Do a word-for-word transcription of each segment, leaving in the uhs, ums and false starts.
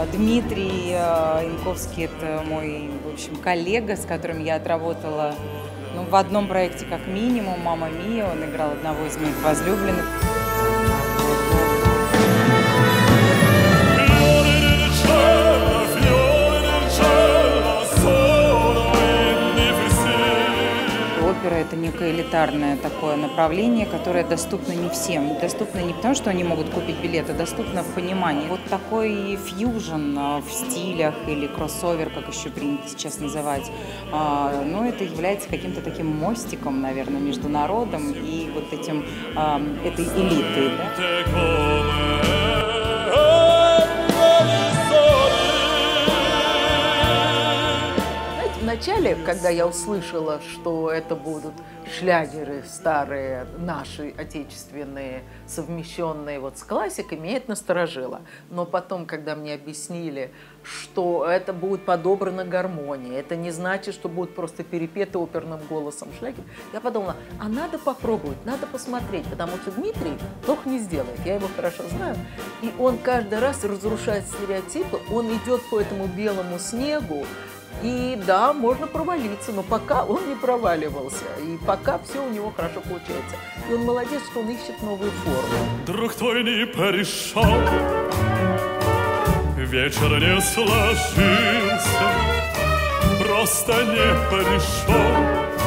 Дмитрий Янковский – это мой, в общем, коллега, с которым я отработала ну, в одном проекте как минимум «Мамма Мия». Он играл одного из моих возлюбленных. Опера – это некое элитарное такое направление, которое доступно не всем. Доступно не потому, что они могут купить билеты, доступно в понимании. Вот такой фьюжн в стилях или кроссовер, как еще принято сейчас называть, ну, это является каким-то таким мостиком, наверное, между народом и вот этим, этой элитой. Да? Вначале, когда я услышала, что это будут шлягеры старые, наши, отечественные, совмещенные вот с классикой, меня это насторожило. Но потом, когда мне объяснили, что это будет подобрана гармония, это не значит, что будут просто перепеты оперным голосом шлягер, я подумала, а надо попробовать, надо посмотреть, потому что Дмитрий плохо не сделает, я его хорошо знаю. И он каждый раз разрушает стереотипы, он идет по этому белому снегу. И да, можно провалиться, но пока он не проваливался, и пока все у него хорошо получается. И он молодец, что он ищет новую форму. Друг твой не порешал, вечер не сложился, просто не порешал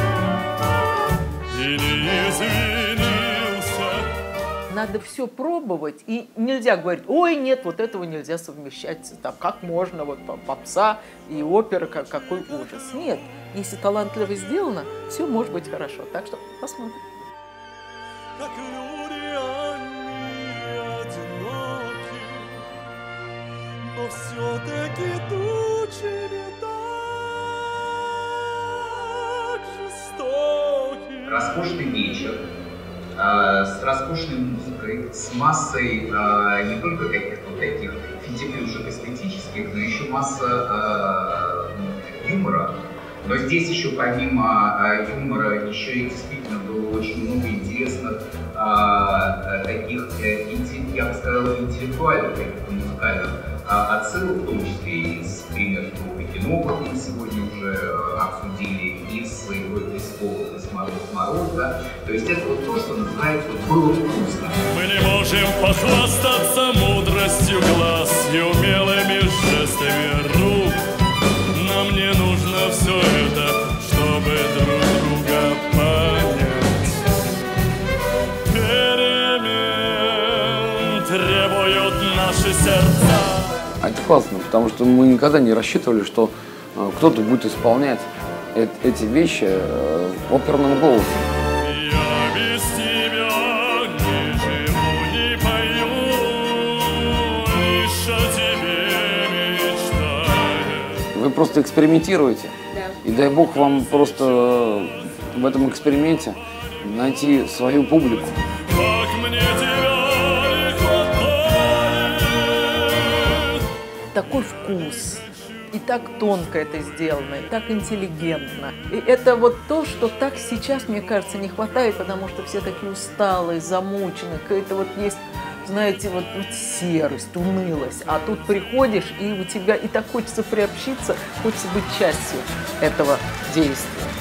и не извинился. Надо все пробовать, и нельзя говорить, ой, нет, вот этого нельзя совмещать, там, как можно, вот попса и опера, как, какой ужас. Нет, если талантливо сделано, все может быть хорошо, так что посмотрим. Как люди они одиноки, но все-таки тучи не так жестоки. Роскошный вечер. С роскошной музыкой, с массой э, не только каких-то вот таких финтифлюшек эстетических, но еще масса э, юмора. Но здесь еще помимо э, юмора еще и действительно было очень много интересных э, таких, э, интелли, я бы сказал, интеллектуальных, каких-то музыкальных э, отсылок, в том числе из примеров группы кино, как мы сегодня уже э, обсудили, из своего Пескова, из Мороз Мороз, да? То есть это вот то, что называется «было вкусно». Мы не можем похвастаться мудростью глаз и умелыми жестами рук. Нам не нужно все это, чтобы друг друга понять. Перемен требуют наши сердца. А это классно, потому что мы никогда не рассчитывали, что кто-то будет исполнять эти вещи э, оперным голосом. Я без тебя не живу, не пою, лишь о тебе мечтаю. Вы просто экспериментируете. Да. И дай бог вам просто в этом эксперименте найти свою публику. Как мне тебя не хватает. Такой вкус. И так тонко это сделано, и так интеллигентно. И это вот то, что так сейчас, мне кажется, не хватает, потому что все такие усталые, замученные. Какая-то вот есть, знаете, вот, вот серость, унылость. А тут приходишь, и у тебя и так хочется приобщиться, хочется быть частью этого действия.